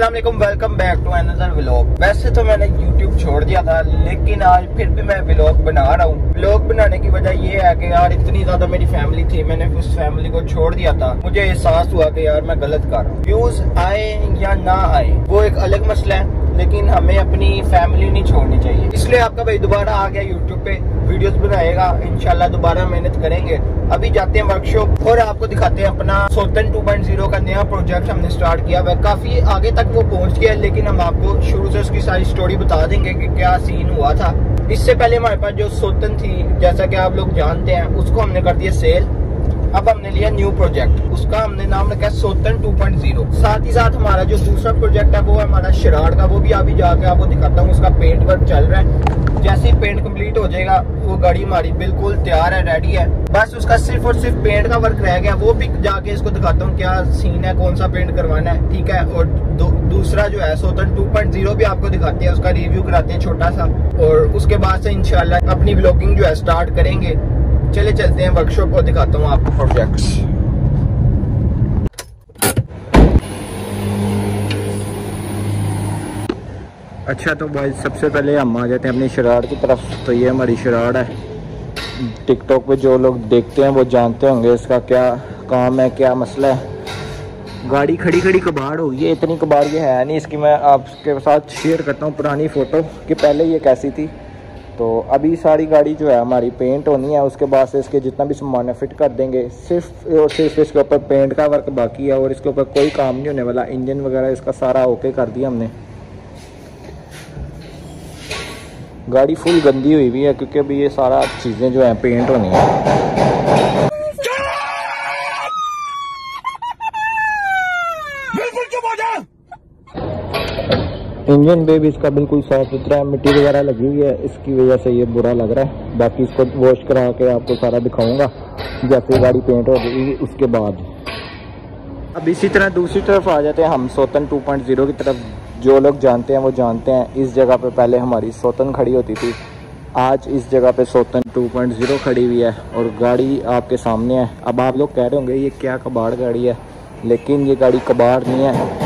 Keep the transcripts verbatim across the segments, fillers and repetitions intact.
अस्सलाम वालेकुम, welcome back to another vlog. वैसे तो मैंने यूट्यूब छोड़ दिया था, लेकिन आज फिर भी मैं व्लॉग बना रहा हूँ। व्लॉग बनाने की वजह ये है कि यार इतनी ज्यादा मेरी फैमिली थी, मैंने उस फैमिली को छोड़ दिया था। मुझे एहसास हुआ कि यार मैं गलत कर रहा हूँ। व्यूज आए या ना आए वो एक अलग मसला है, लेकिन हमें अपनी फैमिली नहीं छोड़नी चाहिए। इसलिए आपका भाई दोबारा आ गया यूट्यूब पे, वीडियोस बनाएगा इंशाल्लाह, दोबारा मेहनत करेंगे। अभी जाते हैं वर्कशॉप और आपको दिखाते हैं अपना सोतन टू पॉइंट ज़ीरो का नया प्रोजेक्ट हमने स्टार्ट किया हुआ है। काफी आगे तक वो पहुंच गया है, लेकिन हम आपको शुरू से उसकी सारी स्टोरी बता देंगे कि क्या सीन हुआ था। इससे पहले हमारे पास जो सोतन थी, जैसा कि आप लोग जानते हैं, उसको हमने कर दिया सेल। अब हमने लिया न्यू प्रोजेक्ट, उसका हमने नाम रखा है सोतन टू पॉइंट ज़ीरो। साथ ही साथ हमारा जो दूसरा प्रोजेक्ट है वो है हमारा शराड़ का, वो भी अभी जाके आपको दिखाता हूँ। उसका पेंट वर्क चल रहा है, जैसे ही पेंट कंप्लीट हो जाएगा वो गाड़ी हमारी बिल्कुल तैयार है, रेडी है। बस उसका सिर्फ और सिर्फ पेंट का वर्क रह गया, वो भी जाके इसको दिखाता हूँ क्या सीन है, कौन सा पेंट करवाना है, ठीक है। और दू, दूसरा जो है सोतन टू पॉइंट ज़ीरो भी आपको दिखाते हैं, उसका रिव्यू कराते हैं छोटा सा, और उसके बाद से इंशाल्लाह अपनी ब्लॉगिंग जो है स्टार्ट करेंगे। चले चलते हैं वर्कशॉप को, दिखाता हूँ आपको प्रोजेक्ट्स। अच्छा तो भाई सबसे पहले हम आ जाते हैं अपनी शराड़ की तरफ। तो ये हमारी शराड़ है। टिकटॉक पे जो लोग देखते हैं वो जानते होंगे इसका क्या काम है, क्या मसला है। गाड़ी खड़ी खड़ी कबाड़ हो गई है, इतनी कबाड़ ये है नहीं इसकी। मैं आपके साथ शेयर करता हूँ पुरानी फ़ोटो कि पहले ये कैसी थी। तो अभी सारी गाड़ी जो है हमारी पेंट होनी है, उसके बाद से इसके जितना भी सामान है फिट कर देंगे। सिर्फ और सिर्फ इसके ऊपर पेंट का वर्क बाकी है और इसके ऊपर कोई काम नहीं होने वाला। इंजन वगैरह इसका सारा ओके कर दिया हमने। गाड़ी फुल गंदी हुई हुई है क्योंकि अभी ये सारा चीज़ें जो हैं पेंट होनी है। इंजन पे भी इसका बिल्कुल साफ सुथरा है, मिट्टी वगैरह लगी हुई है, इसकी वजह से ये बुरा लग रहा है। बाकी इसको वॉश करा के आपको सारा दिखाऊंगा जैसे गाड़ी पेंट हो गई उसके बाद। अब इसी तरह दूसरी तरफ आ जाते हैं हम सोतन टू पॉइंट ज़ीरो की तरफ। जो लोग जानते हैं वो जानते हैं, इस जगह पे पहले हमारी सोतन खड़ी होती थी। आज इस जगह पे सोतन टू पॉइंट ज़ीरो खड़ी हुई है और गाड़ी आपके सामने है। अब आप लोग कह रहे होंगे ये क्या कबाड़ गाड़ी है, लेकिन ये गाड़ी कबाड़ नहीं है।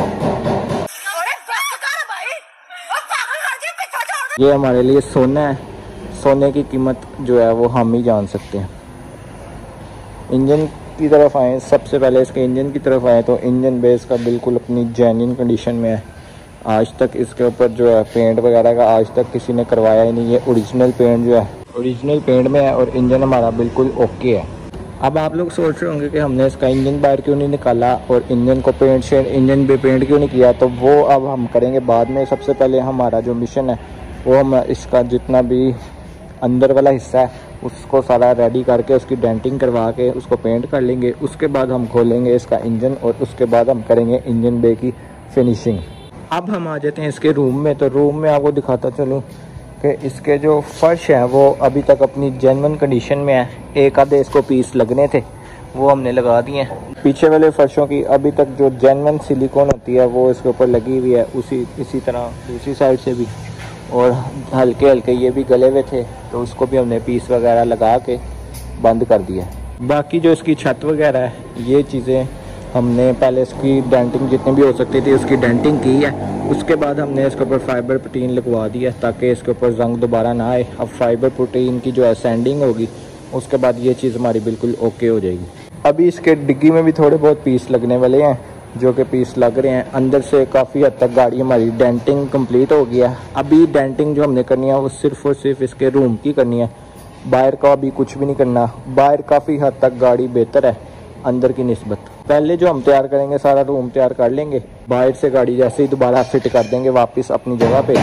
ये हमारे लिए सोना है, सोने की कीमत जो है वो हम ही जान सकते हैं। इंजन की तरफ आए, सबसे पहले इसके इंजन की तरफ आए तो इंजन बेस का बिल्कुल अपनी जेन्युइन कंडीशन में है। आज तक इसके ऊपर जो है पेंट वगैरह का आज तक किसी ने करवाया ही नहीं। ये ओरिजिनल पेंट जो है ओरिजिनल पेंट में है और इंजन हमारा बिल्कुल ओके है। अब आप लोग सोच रहे होंगे कि हमने इसका इंजन बाहर क्यों नहीं निकाला और इंजन को पेंट शेड इंजन पे पेंट क्यों नहीं किया, तो वो अब हम करेंगे बाद में। सबसे पहले हमारा जो मिशन है वो हम इसका जितना भी अंदर वाला हिस्सा है उसको सारा रेडी करके उसकी डेंटिंग करवा के उसको पेंट कर लेंगे। उसके बाद हम खोलेंगे इसका इंजन और उसके बाद हम करेंगे इंजन बे की फिनिशिंग। अब हम आ जाते हैं इसके रूम में। तो रूम में आपको दिखाता चलूँ कि इसके जो फर्श है वो अभी तक अपनी जेन्युइन कंडीशन में है। एक आधे इसको पीस लगने थे वो हमने लगा दिए हैं। पीछे वाले फर्शों की अभी तक जो जेन्युइन सिलिकॉन होती है वो इसके ऊपर लगी हुई है, उसी इसी तरह दूसरी साइड से भी, और हल्के हल्के ये भी गले हुए थे तो उसको भी हमने पीस वगैरह लगा के बंद कर दिया। बाकी जो इसकी छत वगैरह है ये चीज़ें हमने पहले इसकी डेंटिंग जितनी भी हो सकती थी उसकी डेंटिंग की है। उसके बाद हमने इसके ऊपर फाइबर प्रोटीन लगवा दिया ताकि इसके ऊपर जंग दोबारा ना आए। अब फाइबर प्रोटीन की जो है सैंडिंग होगी उसके बाद ये चीज़ हमारी बिल्कुल ओके हो जाएगी। अभी इसके डिग्गी में भी थोड़े बहुत पीस लगने वाले हैं, जो कि पीस लग रहे हैं। अंदर से काफ़ी हद तक गाड़ी हमारी डेंटिंग कंप्लीट हो गया है। अभी डेंटिंग जो हमने करनी है वो सिर्फ और सिर्फ इसके रूम की करनी है, बाहर का अभी कुछ भी नहीं करना। बाहर काफ़ी हद तक गाड़ी बेहतर है अंदर की निस्बत। पहले जो हम तैयार करेंगे सारा रूम तैयार कर लेंगे, बाहर से गाड़ी जैसे ही दोबारा फिट कर देंगे वापस अपनी जगह पे।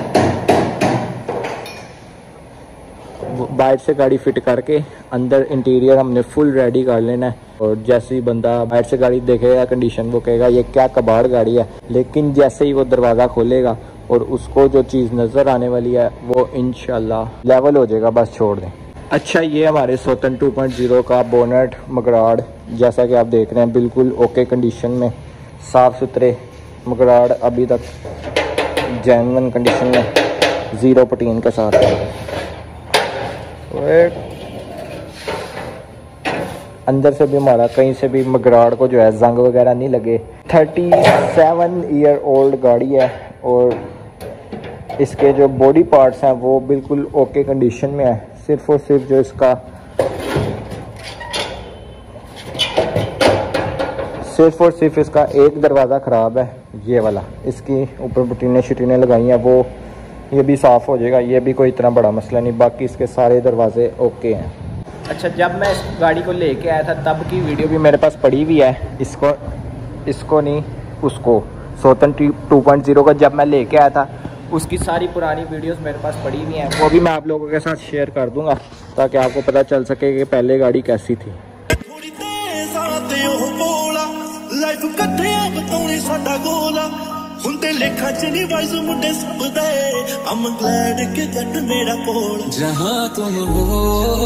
बाहर से गाड़ी फिट करके अंदर इंटीरियर हमने फुल रेडी कर लेना है। और जैसे ही बंदा बाहर से गाड़ी देखेगा कंडीशन वो कहेगा ये क्या कबाड़ गाड़ी है, लेकिन जैसे ही वो दरवाज़ा खोलेगा और उसको जो चीज़ नज़र आने वाली है वो इंशाल्लाह लेवल हो जाएगा, बस छोड़ दें। अच्छा ये हमारे सोतन टू पॉइंट ज़ीरो का बोनट मगराड़ जैसा कि आप देख रहे हैं बिल्कुल ओके कंडीशन में, साफ़ सुथरे मगराड़ अभी तक जेन्युइन कंडीशन में ज़ीरो पटीन के साथ। अंदर से भी हमारा कहीं से भी मगराड़ को जो है जंग वगैरह नहीं लगे। थर्टी सेवन ईयर ओल्ड गाड़ी है और इसके जो बॉडी पार्ट्स हैं वो बिल्कुल ओके कंडीशन में है। सिर्फ और सिर्फ जो इसका सिर्फ और सिर्फ इसका एक दरवाज़ा ख़राब है, ये वाला। इसकी ऊपर बटीने शटीने लगाई हैं, वो ये भी साफ़ हो जाएगा, ये भी कोई इतना बड़ा मसला नहीं। बाकी इसके सारे दरवाजे ओके हैं। अच्छा, जब मैं इस गाड़ी को लेके आया था तब की वीडियो भी मेरे पास पड़ी हुई है। इसको इसको नहीं उसको सोतन टू पॉइंट ज़ीरो का जब मैं लेके आया था उसकी सारी पुरानी वीडियोस मेरे पास पड़ी हुई हैं, वो भी मैं आप लोगों के साथ शेयर कर दूंगा ताकि आपको पता चल सके कि पहले गाड़ी कैसी थी। जहाँ तुम हो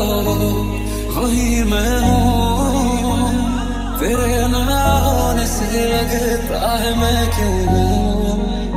वही मैं हूँ, तेरे ना होने से लगता है मैं क्यों हूँ।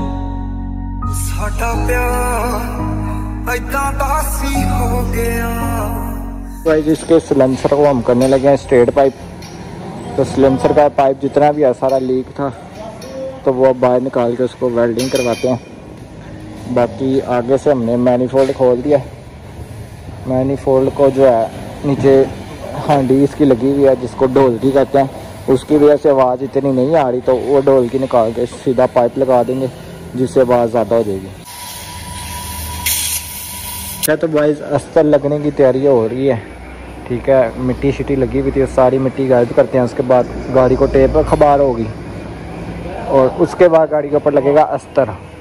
साडा प्यार ऐदा दासी हो गया। गाइस इसके सिलेंसर को हम करने लगे हैं स्ट्रेट पाइप। तो सिलेंसर का पाइप जितना भी है सारा लीक था, तो वो अब बाहर निकाल के उसको वेल्डिंग करवाते हैं। बाकी आगे से हमने मैनीफोल्ड खोल दिया। मैनीफोल्ड को जो है नीचे हांडी इसकी लगी हुई है जिसको ढोलकी कहते हैं, उसकी वजह से आवाज़ इतनी नहीं आ रही, तो वो ढोलकी निकाल के सीधा पाइप लगा देंगे जिससे आवाज़ ज़्यादा हो जाएगी। अच्छा, तो बॉयज़ अस्तर लगने की तैयारी हो रही है, ठीक है। मिट्टी शिट्टी लगी हुई थी, सारी मिट्टी गायब करते हैं। उसके बाद गाड़ी को टेप खबार होगी और उसके बाद गाड़ी के ऊपर लगेगा अस्तर।